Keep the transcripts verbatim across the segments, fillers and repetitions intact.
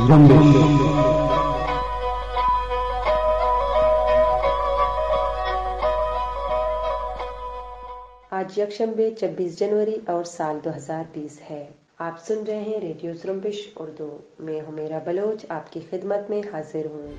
زمبش۔ آج یکشنبے چھبیس جنوری اور سال دو ہزار بیس ہے۔ آپ سن رہے ہیں ریڈیو زمبش اردو۔ میں حمیرہ بلوچ آپ کی خدمت میں حاضر ہوں۔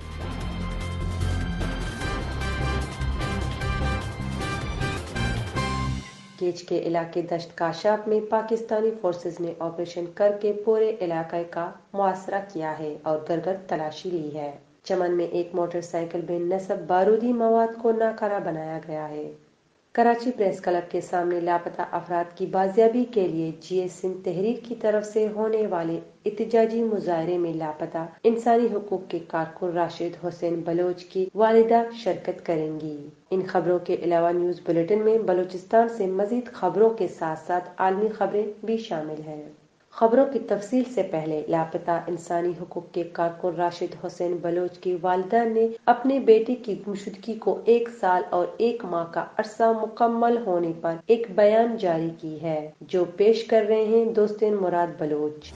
کیچ کے علاقے دشت کاشاپ میں پاکستانی فورسز نے آپریشن کر کے پورے علاقے کا محاصرہ کیا ہے اور گھر گھر تلاشی لی ہے۔ چمن میں ایک موٹر سائیکل بے نصب بارودی مواد کو ناکارہ بنایا گیا ہے۔ کراچی پریس کلب کے سامنے لاپتہ افراد کی بازیابی کے لیے جی اے سندھ تحریک کی طرف سے ہونے والے احتجاجی مظاہرے میں لاپتہ انسانی حقوق کے کارکن راشد حسین بلوچ کی والدہ شرکت کریں گی۔ ان خبروں کے علاوہ نیوز بلیٹن میں بلوچستان سے مزید خبروں کے ساتھ ساتھ عالمی خبریں بھی شامل ہیں۔ خبروں کی تفصیل سے پہلے لاپتہ انسانی حقوق کے کارکن راشد حسین بلوچ کی والدہ نے اپنے بیٹے کی گمشدگی کو ایک سال اور ایک ماہ کا عرصہ مکمل ہونے پر ایک بیان جاری کی ہے، جو پیش کر رہے ہیں دوستین مراد بلوچ۔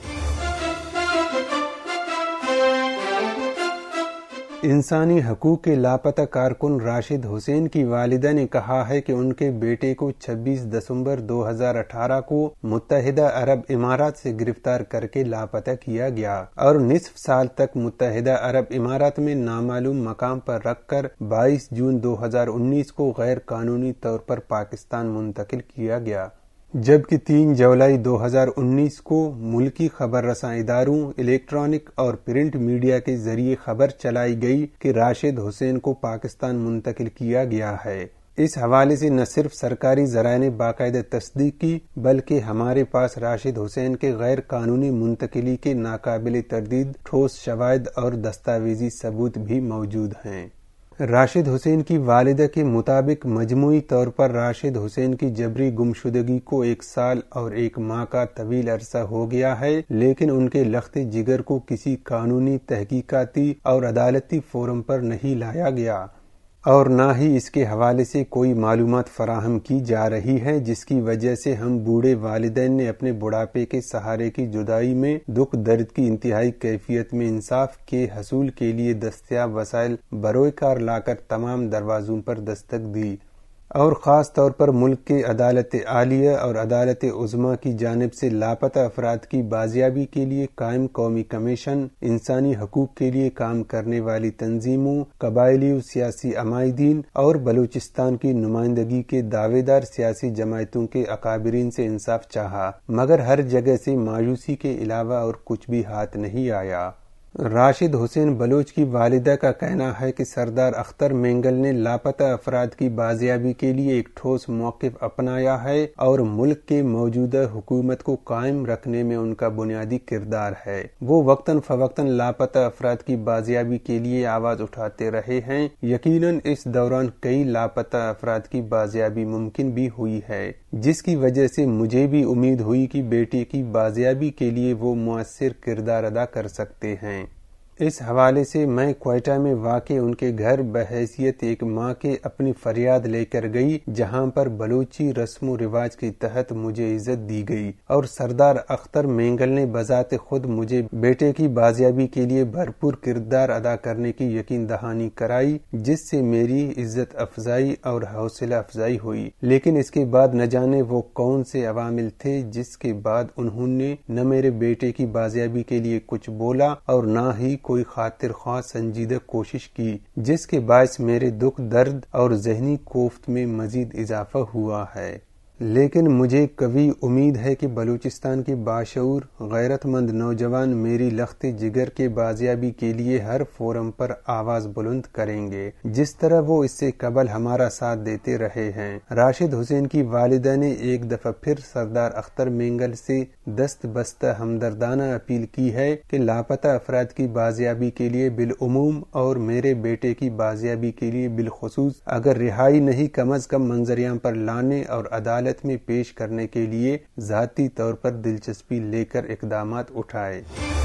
انسانی حقوق کے لاپتہ کارکن راشد حسین کی والدہ نے کہا ہے کہ ان کے بیٹے کو چھبیس دسمبر دو ہزار اٹھارہ کو متحدہ عرب امارات سے گرفتار کر کے لاپتہ کیا گیا اور نصف سال تک متحدہ عرب امارات میں نامعلوم مقام پر رکھ کر بائیس جون دو ہزار انیس کو غیر قانونی طور پر پاکستان منتقل کیا گیا، جبکہ تین جولائی دو ہزار انیس کو ملکی خبر رساں اداروں، الیکٹرانک اور پرنٹ میڈیا کے ذریعے خبر چلائی گئی کہ راشد حسین کو پاکستان منتقل کیا گیا ہے۔ اس حوالے سے نہ صرف سرکاری ذرائع نے باقاعدہ تصدیق کی، بلکہ ہمارے پاس راشد حسین کے غیر قانونی منتقلی کے ناقابل تردید ٹھوس شواہد اور دستاویزی ثبوت بھی موجود ہیں۔ راشد حسین کی والدہ کے مطابق مجموعی طور پر راشد حسین کی جبری گمشدگی کو ایک سال اور ایک ماہ کا طویل عرصہ ہو گیا ہے، لیکن ان کے لخت جگر کو کسی قانونی، تحقیقاتی اور عدالتی فورم پر نہیں لایا گیا اور نہ ہی اس کے حوالے سے کوئی معلومات فراہم کی جا رہی ہے، جس کی وجہ سے ہم بوڑھے والدین نے اپنے بڑھاپے کے سہارے کی جدائی میں دکھ درد کی انتہائی کیفیت میں انصاف کے حصول کے لیے دستیاب وسائل بروئے کار لا کر تمام دروازوں پر دستک دی اور خاص طور پر ملک کے عدالت عالیہ اور عدالت عظمیٰ کی جانب سے لاپتہ افراد کی بازیابی کے لیے قائم قومی کمیشن، انسانی حقوق کے لیے کام کرنے والی تنظیموں، قبائلی و سیاسی عمائدین اور بلوچستان کی نمائندگی کے دعوے دار سیاسی جماعتوں کے اکابرین سے انصاف چاہا، مگر ہر جگہ سے مایوسی کے علاوہ اور کچھ بھی ہاتھ نہیں آیا۔ راشد حسین بلوچ کی والدہ کا کہنا ہے کہ سردار اختر مینگل نے لاپتہ افراد کی بازیابی کے لیے ایک ٹھوس موقف اپنایا ہے اور ملک کے موجودہ حکومت کو قائم رکھنے میں ان کا بنیادی کردار ہے۔ وہ وقتاً فوقتاً لاپتہ افراد کی بازیابی کے لیے آواز اٹھاتے رہے ہیں۔ یقیناً اس دوران کئی لاپتہ افراد کی بازیابی ممکن بھی ہوئی ہے، جس کی وجہ سے مجھے بھی امید ہوئی کہ بیٹے کی بازیابی کے لیے وہ مؤثر کردار ادا کر سکتے ہیں۔ اس حوالے سے میں کوئٹہ میں واقع ان کے گھر بحیثیت ایک ماں کے اپنی فریاد لے کر گئی، جہاں پر بلوچی رسم و رواج کے تحت مجھے عزت دی گئی اور سردار اختر مینگل نے بذات خود مجھے بیٹے کی بازیابی کے لیے بھرپور کردار ادا کرنے کی یقین دہانی کرائی، جس سے میری عزت افزائی اور حوصلہ افزائی ہوئی۔ لیکن اس کے بعد نہ جانے وہ کون سے عوامل تھے جس کے بعد انہوں نے نہ میرے بیٹے کی بازیابی کے لیے کچھ بولا اور نہ ہی کوئی خاطر خواہ سنجیدہ کوشش کی، جس کے باعث میرے دکھ درد اور ذہنی کوفت میں مزید اضافہ ہوا ہے۔ لیکن مجھے قوی امید ہے کہ بلوچستان کے باشعور غیرت مند نوجوان میری لخت جگر کے بازیابی کے لیے ہر فورم پر آواز بلند کریں گے، جس طرح وہ اس سے قبل ہمارا ساتھ دیتے رہے ہیں۔ راشد حسین کی والدہ نے ایک دفعہ پھر سردار اختر مینگل سے دست بستہ ہمدردانہ اپیل کی ہے کہ لاپتہ افراد کی بازیابی کے لیے بالعموم اور میرے بیٹے کی بازیابی کے لیے بالخصوص اگر رہائی نہیں، کم از کم منظریام پر لانے اور عدالت میں پیش کرنے کے لیے ذاتی طور پر دلچسپی لے کر اقدامات اٹھائے۔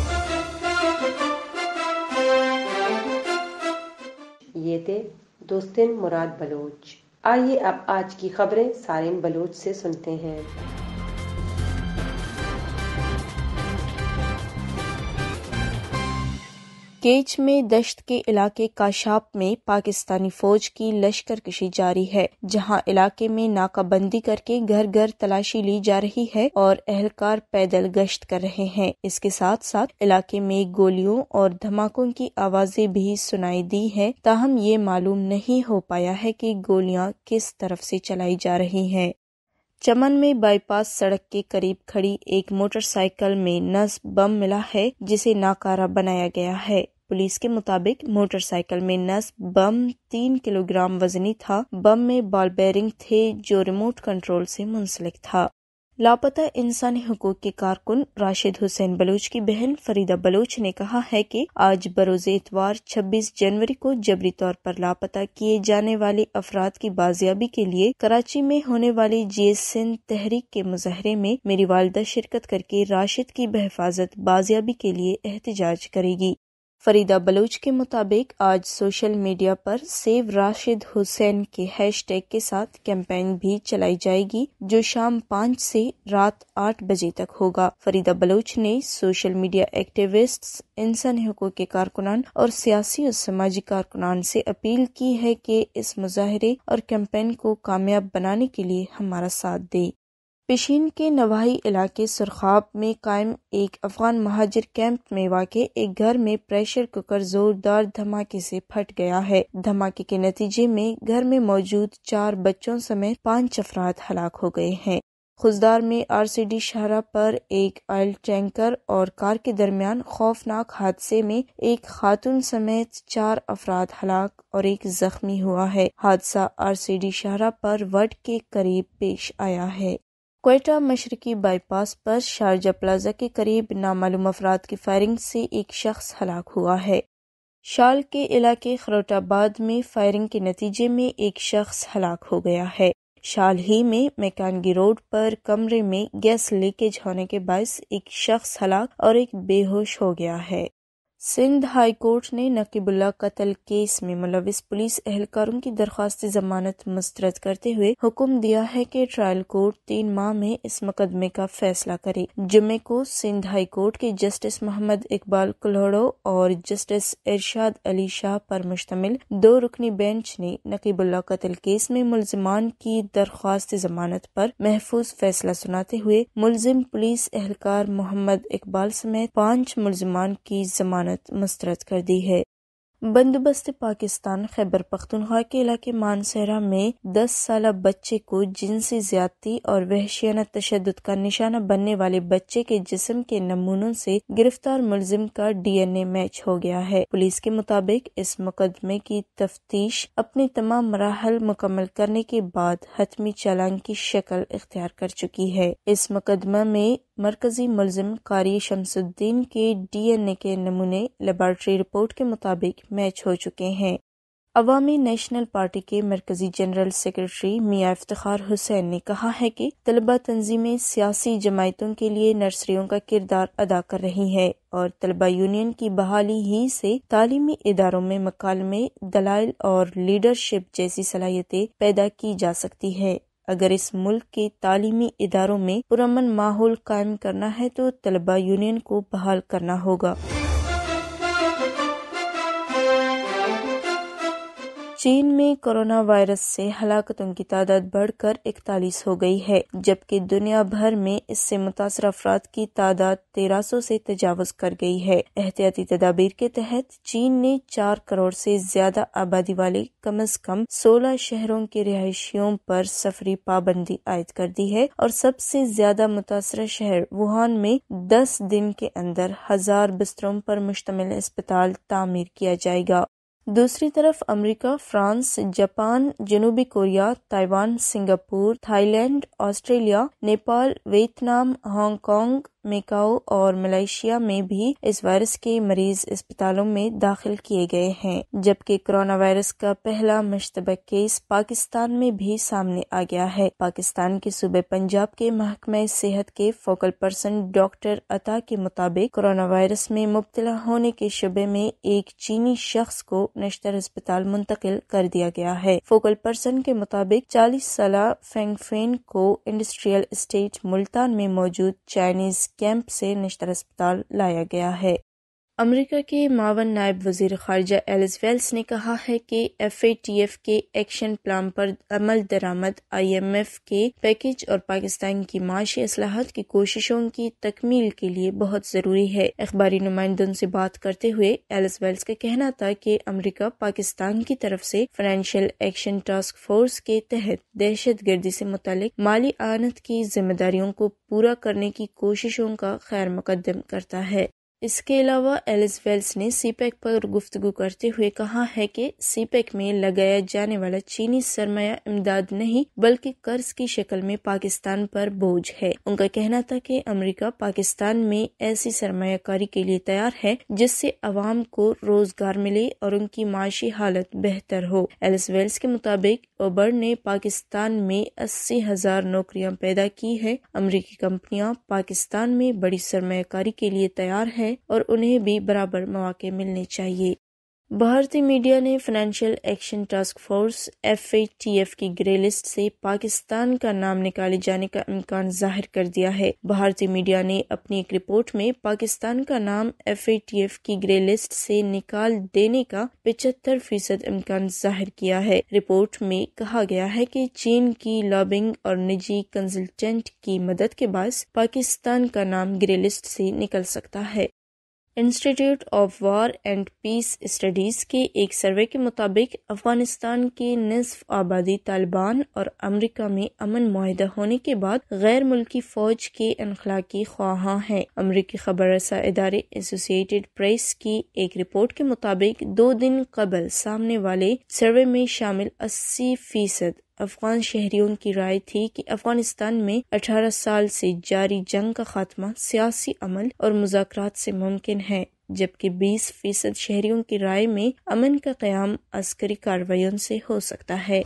یہ تھے دوستین مراد بلوچ۔ آئیے اب آج کی خبریں سارین بلوچ سے سنتے ہیں۔ کیچ میں دشت کے علاقے کاشاپ میں پاکستانی فوج کی لشکر کشی جاری ہے، جہاں علاقے میں ناکہ بندی کر کے گھر گھر تلاشی لی جا رہی ہے اور اہلکار پیدل گشت کر رہے ہیں۔ اس کے ساتھ ساتھ علاقے میں گولیوں اور دھماکوں کی آوازیں بھی سنائی دی ہیں، تاہم یہ معلوم نہیں ہو پایا ہے کہ گولیاں کس طرف سے چلائی جا رہی ہیں۔ چمن میں بائی پاس سڑک کے قریب کھڑی ایک موٹر سائیکل میں نصب بم ملا ہے، جسے ناکارہ بنایا گیا ہے۔ پولیس کے مطابق موٹر سائیکل میں نصب بم تین کلو گرام وزنی تھا۔ بم میں بال بیرنگ تھے جو ریموٹ کنٹرول سے منسلک تھا۔ لاپتہ انسانی حقوق کے کارکن راشد حسین بلوچ کی بہن فریدہ بلوچ نے کہا ہے کہ آج بروز اتوار چھبیس جنوری کو جبری طور پر لاپتہ کیے جانے والے افراد کی بازیابی کے لیے کراچی میں ہونے والی جی ایس سندھ تحریک کے مظاہرے میں میری والدہ شرکت کر کے راشد کی بحفاظت بازیابی کے لیے احتجاج کرے گی۔ فریدہ بلوچ کے مطابق آج سوشل میڈیا پر سیو راشد حسین کے ہیش ٹیگ کے ساتھ کیمپین بھی چلائی جائے گی، جو شام پانچ سے رات آٹھ بجے تک ہوگا۔ فریدہ بلوچ نے سوشل میڈیا ایکٹیوسٹس، انسانی حقوق کے کارکنان اور سیاسی اور سماجی کارکنان سے اپیل کی ہے کہ اس مظاہرے اور کیمپین کو کامیاب بنانے کے لیے ہمارا ساتھ دے۔ پشین کے نواحی علاقے سرخاب میں قائم ایک افغان مہاجر کیمپ میں واقع ایک گھر میں پریشر کوکر زوردار دھماکے سے پھٹ گیا ہے۔ دھماکے کے نتیجے میں گھر میں موجود چار بچوں سمیت پانچ افراد ہلاک ہو گئے ہیں۔ خزدار میں آر سی ڈی شاہراہ پر ایک آئل ٹینکر اور کار کے درمیان خوفناک حادثے میں ایک خاتون سمیت چار افراد ہلاک اور ایک زخمی ہوا ہے۔ حادثہ آر سی ڈی شاہراہ پر وڈ کے قریب پیش آیا ہے۔ کوئٹہ مشرقی بائی پاس پر شارجہ پلازا کے قریب نامعلوم افراد کی فائرنگ سے ایک شخص ہلاک ہوا ہے۔ شال کے علاقے خروٹ آباد میں فائرنگ کے نتیجے میں ایک شخص ہلاک ہو گیا ہے۔ شال ہی میں میکانگی روڈ پر کمرے میں گیس لیکیج ہونے کے باعث ایک شخص ہلاک اور ایک بے ہوش ہو گیا ہے۔ سندھ ہائی کورٹ نے نقیب اللہ قتل کیس میں ملوث پولیس اہلکاروں کی درخواست ضمانت مسترد کرتے ہوئے حکم دیا ہے کہ ٹرائل کورٹ تین ماہ میں اس مقدمے کا فیصلہ کرے۔ جمعے کو سندھ ہائی کورٹ کے جسٹس محمد اقبال کلہوڑو اور جسٹس ارشاد علی شاہ پر مشتمل دو رکنی بینچ نے نقیب اللہ قتل کیس میں ملزمان کی درخواست ضمانت پر محفوظ فیصلہ سناتے ہوئے ملزم پولیس اہلکار محمد اقبال سمیت پانچ ملزمان کی ضمانت مسترد کر دی ہے۔ بندوبست پاکستان خیبر پختونخوا کے علاقے مانسہرہ میں دس سالہ بچے کو جنسی زیادتی اور وحشیانہ تشدد کا نشانہ بننے والے بچے کے جسم کے نمونوں سے گرفتار ملزم کا ڈی این اے میچ ہو گیا ہے۔ پولیس کے مطابق اس مقدمے کی تفتیش اپنے تمام مراحل مکمل کرنے کے بعد حتمی چالان کی شکل اختیار کر چکی ہے۔ اس مقدمہ میں مرکزی ملزم قاری شمس الدین کے ڈی این اے کے نمونے لیبارٹری رپورٹ کے مطابق میچ ہو چکے ہیں۔ عوامی نیشنل پارٹی کے مرکزی جنرل سیکرٹری میاں افتخار حسین نے کہا ہے کہ طلبہ تنظیمیں سیاسی جماعتوں کے لیے نرسریوں کا کردار ادا کر رہی ہیں اور طلبہ یونین کی بحالی ہی سے تعلیمی اداروں میں مکالمے، دلائل اور لیڈرشپ جیسی صلاحیتیں پیدا کی جا سکتی ہے۔ اگر اس ملک کے تعلیمی اداروں میں پرامن ماحول قائم کرنا ہے تو طلبہ یونین کو بحال کرنا ہوگا۔ چین میں کورونا وائرس سے ہلاکتوں کی تعداد بڑھ کر اکتالیس ہو گئی ہے، جبکہ دنیا بھر میں اس سے متاثرہ افراد کی تعداد تیرہ سو سے تجاوز کر گئی ہے۔ احتیاطی تدابیر کے تحت چین نے چار کروڑ سے زیادہ آبادی والے کم از کم سولہ شہروں کے رہائشیوں پر سفری پابندی عائد کر دی ہے اور سب سے زیادہ متاثرہ شہر ووہان میں دس دن کے اندر ہزار بستروں پر مشتمل اسپتال تعمیر کیا جائے گا۔ دوسری طرف امریکہ، فرانس، جاپان، جنوبی Korea, Taiwan, Singapore, Thailand, Australia, Nepal, Vietnam, Hong Kong, Macau اور ملائیشیا میں بھی اس وائرس کے مریض اسپتالوں میں داخل کیے گئے ہیں، جبکہ کورونا وائرس کا پہلا مشتبہ کیس پاکستان میں بھی سامنے آ گیا ہے۔ پاکستان کے صوبے پنجاب کے محکمہ صحت کے فوکل پرسن ڈاکٹر عطا کے مطابق کورونا وائرس میں مبتلا ہونے کے شبے میں ایک چینی شخص کو نشتر اسپتال منتقل کر دیا گیا ہے۔ فوکل پرسن کے مطابق چالیس سالہ فینگ فین کو انڈسٹریل اسٹیٹ ملتان میں موجود چائنیز کیمپ سے نشتر اسپتال لایا گیا ہے۔ امریکہ کے معاون نائب وزیر خارجہ ایلس ویلس نے کہا ہے کہ ایف اے ٹی ایف کے ایکشن پلان پر عمل درآمد آئی ایم ایف کے پیکج اور پاکستان کی معاشی اصلاحات کی کوششوں کی تکمیل کے لیے بہت ضروری ہے۔ اخباری نمائندوں سے بات کرتے ہوئے ایلس ویلس کا کہنا تھا کہ امریکہ پاکستان کی طرف سے فائنینشیل ایکشن ٹاسک فورس کے تحت دہشت گردی سے متعلق مالی اعانت کی ذمہ داریوں کو پورا کرنے کی کوششوں کا خیر مقدم کرتا ہے۔ اس کے علاوہ ایلس ویلس نے سی پیک پر گفتگو کرتے ہوئے کہا ہے کہ سی پیک میں لگایا جانے والا چینی سرمایہ امداد نہیں بلکہ قرض کی شکل میں پاکستان پر بوجھ ہے۔ ان کا کہنا تھا کہ امریکہ پاکستان میں ایسی سرمایہ کاری کے لیے تیار ہے جس سے عوام کو روزگار ملے اور ان کی معاشی حالت بہتر ہو۔ ایلس ویلس کے مطابق اوبر نے پاکستان میں اسی ہزار نوکریاں پیدا کی ہے۔ امریکی کمپنیاں پاکستان میں بڑی سرمایہ کاری کے لیے تیار ہے اور انہیں بھی برابر مواقع ملنے چاہیے۔ بھارتی میڈیا نے financial action task force F A T F کی گرے لسٹ سے پاکستان کا نام نکالے جانے کا امکان ظاہر کر دیا ہے۔ بھارتی میڈیا نے اپنی ایک رپورٹ میں پاکستان کا نام ایف اے ٹی ایف کی گرے لسٹ سے نکال دینے کا پچہتر فیصد امکان ظاہر کیا ہے۔ رپورٹ میں کہا گیا ہے کہ چین کی لابنگ اور نجی کنسلٹنٹ کی مدد کے باعث پاکستان کا نام گرے لسٹ سے نکل سکتا ہے۔ Institute of war and peace studies کے ایک سروے کے مطابق افغانستان کی نصف آبادی طالبان اور امریکہ میں امن معاہدہ ہونے کے بعد غیر ملکی فوج کے انخلا کی خواہاں ہیں۔ امریکی خبر رساں ادارے ایسوسی ایٹڈ پریس کی ایک رپورٹ کے مطابق دو دن قبل سامنے والے سروے میں شامل اسی فیصد افغان شہریوں کی رائے تھی کہ افغانستان میں اٹھارہ سال سے جاری جنگ کا خاتمہ سیاسی عمل اور مذاکرات سے ممکن ہے، جبکہ بیس فیصد شہریوں کی رائے میں امن کا قیام عسکری کارروائیوں سے ہو سکتا ہے۔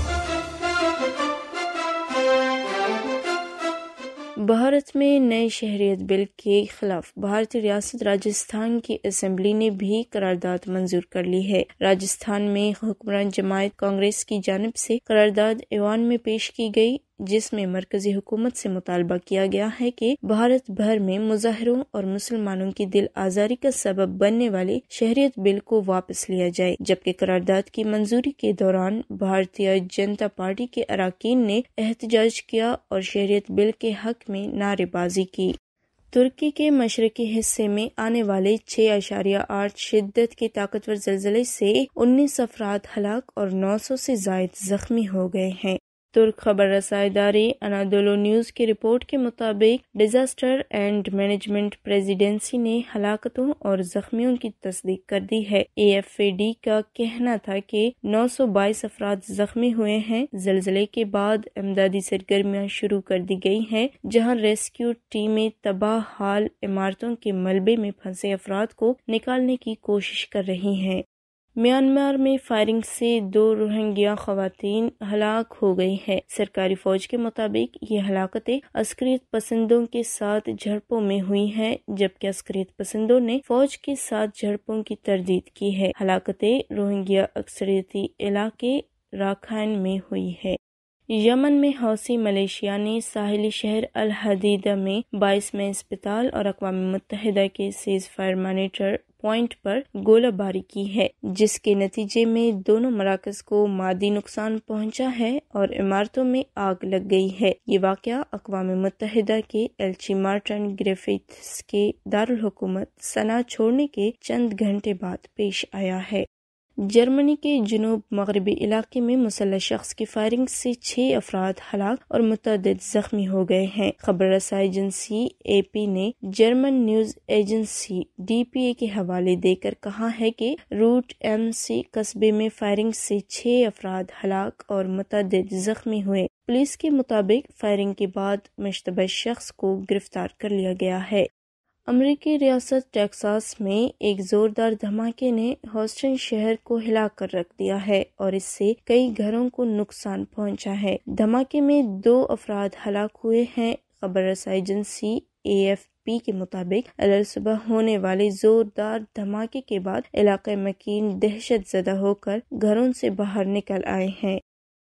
بھارت میں نئے شہریت بل کے خلاف بھارتی ریاست راجستھان کی اسمبلی نے بھی قرارداد منظور کر لی ہے۔ راجستھان میں حکمران جماعت کانگریس کی جانب سے قرارداد ایوان میں پیش کی گئی، جس میں مرکزی حکومت سے مطالبہ کیا گیا ہے کہ بھارت بھر میں مظاہروں اور مسلمانوں کی دل آزاری کا سبب بننے والے شہریت بل کو واپس لیا جائے، جبکہ قرارداد کی منظوری کے دوران بھارتیہ جنتا پارٹی کے اراکین نے احتجاج کیا اور شہریت بل کے حق میں نعرے بازی کی۔ ترکی کے مشرقی حصے میں آنے والے چھ اشاریہ آٹھ شدت کے طاقتور زلزلے سے انیس افراد ہلاک اور نو سو سے زائد زخمی ہو گئے ہیں۔ ترک خبر رساں ادارے انادولو نیوز کی رپورٹ کے مطابق ڈیزاسٹر اینڈ مینجمنٹ پریزیڈنسی نے ہلاکتوں اور زخمیوں کی تصدیق کر دی ہے۔ اے ایف اے ڈی کا کہنا تھا کہ نو سو بائیس افراد زخمی ہوئے ہیں۔ زلزلے کے بعد امدادی سرگرمیاں شروع کر دی گئی ہیں، جہاں ریسکیو ٹیمیں تباہ حال عمارتوں کے ملبے میں پھنسے افراد کو نکالنے کی کوشش کر رہی ہیں۔ میانمار میں فائرنگ سے دو روہنگیا خواتین ہلاک ہو گئی ہیں۔ سرکاری فوج کے مطابق یہ ہلاکتیں عسکریت پسندوں کے ساتھ جھڑپوں میں ہوئی ہیں، جبکہ عسکریت پسندوں نے فوج کے ساتھ جھڑپوں کی تردید کی ہے۔ ہلاکتیں روہنگیا اکثریتی علاقے راکھائن میں ہوئی ہے۔ یمن میں حوثی ملیشیا نے ساحلی شہر الحدیدہ میں بائیس میں اسپتال اور اقوام متحدہ کے سیز فائر مانیٹر پوائنٹ پر گولہ باری کی ہے، جس کے نتیجے میں دونوں مراکز کو مادی نقصان پہنچا ہے اور عمارتوں میں آگ لگ گئی ہے۔ یہ واقعہ اقوام متحدہ کے ایلچی مارٹن گریفتھس کے دارالحکومت صنعا چھوڑنے کے چند گھنٹے بعد پیش آیا ہے۔ جرمنی کے جنوب مغربی علاقے میں مسلح شخص کی فائرنگ سے چھ افراد ہلاک اور متعدد زخمی ہو گئے ہیں۔ خبر رساں ایجنسی اے پی نے German news agency D P A کے حوالے دے کر کہا ہے کہ روٹ ایم سی قصبے میں فائرنگ سے چھ افراد ہلاک اور متعدد زخمی ہوئے۔ پولیس کے مطابق فائرنگ کے بعد مشتبہ شخص کو گرفتار کر لیا گیا ہے۔ امریکی ریاست ٹیکساس میں ایک زوردار دھماکے نے ہیوسٹن شہر کو ہلا کر رکھ دیا ہے اور اس سے کئی گھروں کو نقصان پہنچا ہے۔ دھماکے میں دو افراد ہلاک ہوئے ہیں۔ خبر رساں ایجنسی اے ایف پی کے مطابق الل صبح ہونے والے زوردار دھماکے کے بعد علاقہ مکین دہشت زدہ ہو کر گھروں سے باہر نکل آئے ہیں۔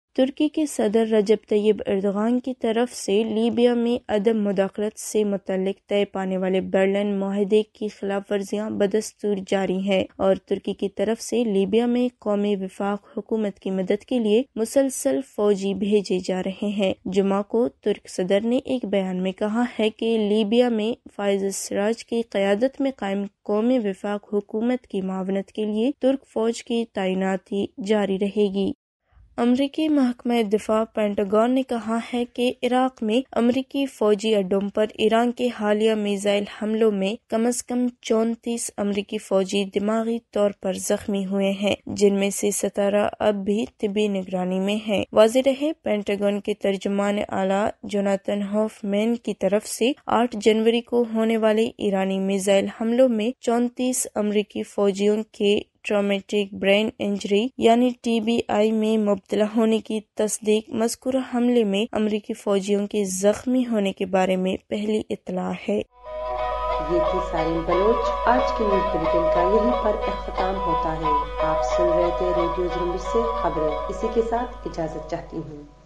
ترکی کے صدر رجب طیب ایردوغان کی طرف سے لیبیا میں عدم مداخلت سے متعلق طے پانے والے برلن معاہدے کی خلاف ورزیاں بدستور جاری ہیں اور ترکی کی طرف سے لیبیا میں قومی وفاق حکومت کی مدد کے لیے مسلسل فوجی بھیجے جا رہے ہیں۔ جمعہ کو ترک صدر نے ایک بیان میں کہا ہے کہ لیبیا میں فائز السراج کی قیادت میں قائم قومی وفاق حکومت کی معاونت کے لیے ترک فوج کی تعیناتی جاری رہے گی۔ امریکی محکمہ دفاع پینٹاگون نے کہا ہے کہ عراق میں امریکی فوجی اڈوں پر ایران کے حالیہ میزائل حملوں میں کم از کم چونتیس امریکی فوجی دماغی طور پر زخمی ہوئے ہیں، جن میں سے سترہ اب بھی طبی نگرانی میں ہیں۔ واضح رہے، پینٹاگون کے ترجمان اعلیٰ جوناتhan ہوفمین کی طرف سے آٹھ جنوری کو ہونے والے ایرانی میزائل حملوں میں چونتیس امریکی فوجیوں کے ٹرامیٹک برین انجری یعنی ٹی بی آئی میں مبتلا ہونے کی تصدیق مذکورہ حملے میں امریکی فوجیوں کے زخمی ہونے کے بارے میں پہلی اطلاع ہے۔ یہ تھی سارین بلوچ آج کے نیوز بلیٹن کا، یہیں پر اختتام ہوتا ہے۔ آپ سن رہے تھے ریڈیو زرمبش سے خبریں، اسی کے ساتھ اجازت چاہتی ہوں۔